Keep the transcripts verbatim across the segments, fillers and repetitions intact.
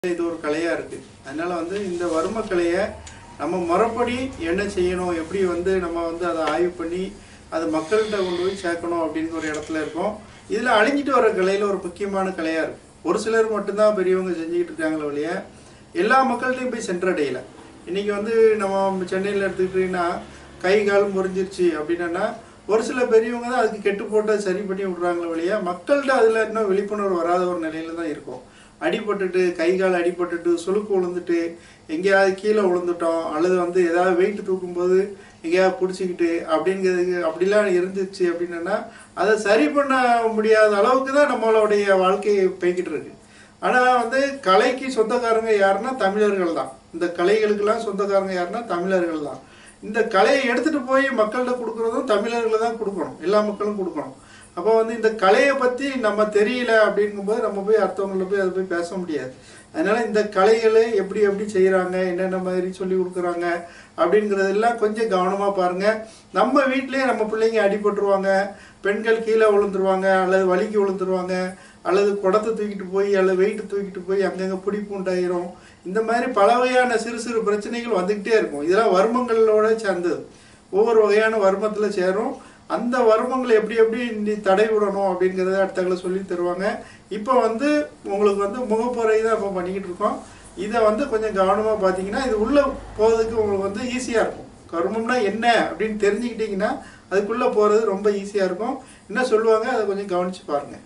இது ஒரு கலையா இருக்கு. அதனால வந்து இந்த வர்ம கலைய நம்ம முறைப்படி என்ன செய்யணும், எப்படி வந்து நம்ம வந்து அதை ஆய்வு பண்ணி அது மக்கள்கிட்ட கொண்டு போய் சேர்க்கணும் அப்படிங்கிற ஒரு இடத்துல இருக்கோம். இதில் அழிஞ்சிட்டு வர கலையில் ஒரு முக்கியமான கலையாக இருக்குது. ஒரு சிலர் மட்டும்தான் பெரியவங்க செஞ்சுக்கிட்டு இருக்காங்களே ஒழிய எல்லா மக்கள்கிட்டையும் போய் சென்றடையலை. இன்றைக்கி வந்து நம்ம சென்னையில் எடுத்துக்கிட்டிங்கன்னா கை கால் முறிஞ்சிருச்சு அப்படின்னா ஒரு சில பெரியவங்க தான் அதுக்கு கெட்டு போட்டு சரி பண்ணி விட்றாங்களே ஒழிய மக்கள்கிட்ட அதில் இன்னும் விழிப்புணர்வு வராத ஒரு நிலையில தான் இருக்கும். அடிபட்டுட்டு கை கால் அடிபட்டுட்டு சுளுக்கு விழுந்துட்டு எங்கேயாவது கீழே விழுந்துட்டோம் அல்லது வந்து ஏதாவது வெயிட் தூக்கும்போது எங்கேயாவது பிடிச்சிக்கிட்டு அப்படிங்கிறது அப்படிலாம் இருந்துச்சு அப்படின்னா அதை சரி பண்ண முடியாத அளவுக்கு தான் நம்மளுடைய வாழ்க்கையை போய்கிட்டு இருக்கு. ஆனால் வந்து கலைக்கு சொந்தக்காரங்க யாருன்னா தமிழர்கள் தான். இந்த கலைகளுக்கெல்லாம் சொந்தக்காரங்க யாருன்னா தமிழர்கள் தான். இந்த கலையை எடுத்துட்டு போய் மக்கள்கிட்ட கொடுக்குறதும் தமிழர்களை தான் கொடுக்கணும், எல்லா மக்களும் கொடுக்கணும். அப்போ வந்து இந்த கலையை பற்றி நம்ம தெரியல அப்படிங்கும்போது நம்ம போய் அடுத்தவங்கள்ட்ட போய் அதை போய் பேச முடியாது. அதனால இந்த கலைகளை எப்படி எப்படி செய்கிறாங்க, என்னென்ன மாதிரி சொல்லி கொடுக்குறாங்க அப்படிங்கிறதெல்லாம் கொஞ்சம் கவனமாக பாருங்கள். நம்ம வீட்டிலேயே நம்ம பிள்ளைங்க அடிபட்டுருவாங்க, பெண்கள் கீழே விழுந்துருவாங்க அல்லது வலிக்கு விழுந்துருவாங்க அல்லது குடத்தை தூக்கிட்டு போய் அல்லது வெயிட்டு தூக்கிட்டு போய் அங்கங்கே பிடிப்பு உண்டாயிரும். இந்த மாதிரி பல வகையான சிறு சிறு பிரச்சனைகள் வந்துக்கிட்டே இருக்கும். இதெல்லாம் வர்மங்களோட சேர்ந்தது, ஒவ்வொரு வகையான வர்மத்தில் சேரும். அந்த வர்மங்களை எப்படி எப்படி நீ தடை விடணும் அப்படிங்கிறத அடுத்தவங்களை சொல்லி தருவாங்க. இப்போ வந்து உங்களுக்கு வந்து முகப்புரை தான் இப்போ பண்ணிக்கிட்டு இருக்கோம். இதை வந்து கொஞ்சம் கவனமாக பார்த்தீங்கன்னா இது உள்ளே போகிறதுக்கு உங்களுக்கு வந்து ஈஸியாக இருக்கும். கர்மம்னா என்ன அப்படின்னு தெரிஞ்சுக்கிட்டிங்கன்னா அதுக்குள்ளே போகிறது ரொம்ப ஈஸியாக இருக்கும். என்ன சொல்லுவாங்க அதை கொஞ்சம் கவனித்து பாருங்கள்.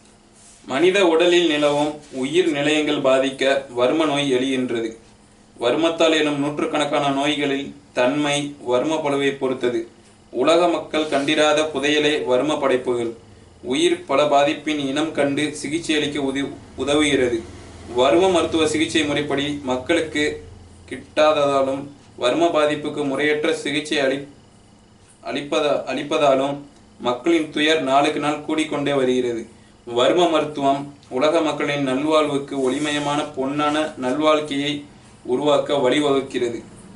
மனித உடலில் நிலவும் உயிர் நிலையங்கள் பாதிக்க வர்ம நோய் எழுகின்றது. வர்மத்தால் எனும் நூற்றுக்கணக்கான நோய்களில் தன்மை வர்ம பளுவை பொறுத்தது. உலக மக்கள் கண்டிராத புதையலே வர்ம படைப்புகள். உயிர் பல பாதிப்பின் இனம் கண்டு சிகிச்சை அளிக்க உதவி உதவுகிறது. வர்ம மருத்துவ சிகிச்சை முறைப்படி மக்களுக்கு கிட்டாததாலும் வர்ம பாதிப்புக்கு முறையற்ற சிகிச்சை அளி அளிப்பதா அளிப்பதாலும் மக்களின் துயர் நாளுக்கு நாள் கூடிக்கொண்டே வருகிறது. வர்ம மருத்துவம் உலக மக்களின் நல்வாழ்வுக்கு ஒளிமயமான பொன்னான நல்வாழ்க்கையை உருவாக்க வழிவகுக்கிறது.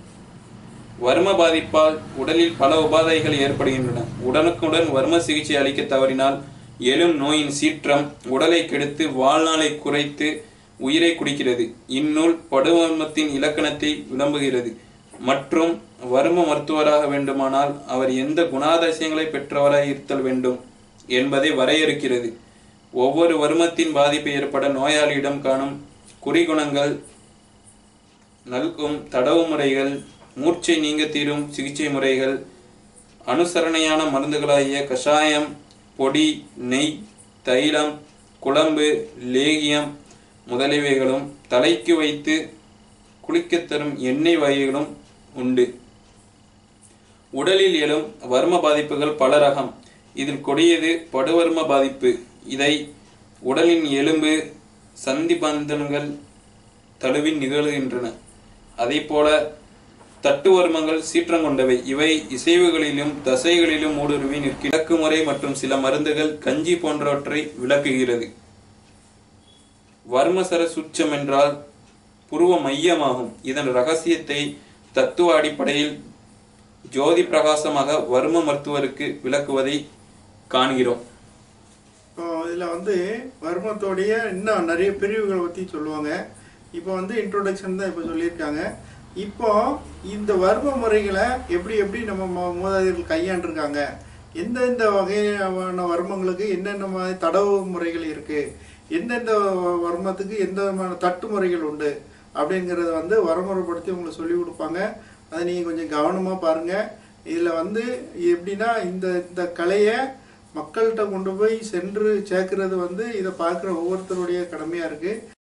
வர்ம பாதிப்பால் உடலில் பல உபாதைகள் ஏற்படுகின்றன. உடனுக்குடன் வர்ம சிகிச்சை அளிக்க தவறினால் எழும் நோயின் சீற்றம் உடலை கெடுத்து வாழ்நாளை குறைத்து உயிரை குடிக்கிறது. இந்நூல் படுவர்மத்தின் இலக்கணத்தை விளம்புகிறது. மற்றும் வர்ம மருத்துவராக வேண்டுமானால் அவர் எந்த குணாதிசயங்களை பெற்றவராய் இருத்தல் வேண்டும் என்பதை வரையறுக்கிறது. ஒவ்வொரு வர்மத்தின் பாதிப்பு ஏற்பட நோயாளியிடம் காணும் குறிகுணங்கள், நல்கும் தடவு முறைகள், மூர்ச்சை நீங்க தீரும் சிகிச்சை முறைகள், அனுசரணையான மருந்துகளாகிய கஷாயம், பொடி, நெய், தைலம், குழம்பு, லேகியம் முதலியவைகளும் தலைக்கு வைத்து குளிக்கத் தரும் எண்ணெய் வகைகளும் உண்டு. உடலில் எழும் வர்ம பாதிப்புகள் பல ரகம். இதில் கொடியது படுவர்ம பாதிப்பு. இதை உடலின் எலும்பு சந்தி பந்தன்கள் தழுவில் நிகழ்கின்றன. அதே போல தட்டு வர்மங்கள் சீற்றம் கொண்டவை. இவை இசைவுகளிலும் தசைகளிலும் ஊடுருவி நிற்கும். விளக்குமுறை மற்றும் சில மருந்துகள் கஞ்சி போன்றவற்றை விளக்குகிறது. வர்மசர சுட்சம் என்றால் புருவ மையமாகும். இதன் ரகசியத்தை தத்துவ அடிப்படையில் ஜோதி பிரகாசமாக வர்ம மருத்துவருக்கு விளக்குவதை காண்கிறோம். இப்போ இதில் வந்து வர்மத்தோடைய இன்னும் நிறைய பிரிவுகளை பற்றி சொல்லுவாங்க. இப்போ வந்து இன்ட்ரோடக்ஷன் தான் இப்போ சொல்லியிருக்காங்க. இப்போ இந்த வர்ம முறைகளை எப்படி எப்படி நம்ம மூதாதையர்கள் கையாண்டிருக்காங்க, எந்தெந்த வகையான வர்மங்களுக்கு என்னென்ன மாதிரி தடவு முறைகள் இருக்குது, எந்தெந்த வர்மத்துக்கு எந்த விதமான தட்டு முறைகள் உண்டு அப்படிங்கிறத வந்து வரமுறைப்படுத்தி உங்களுக்கு சொல்லி கொடுப்பாங்க. அதை நீங்கள் கொஞ்சம் கவனமாக பாருங்கள். இதில் வந்து எப்படின்னா இந்த இந்த கலையை மக்கள்கிட்ட கொண்டு போய் சென்று சேர்க்கறது வந்து இதை பார்க்குற ஒவ்வொருத்தருடைய கடமையாக இருக்குது.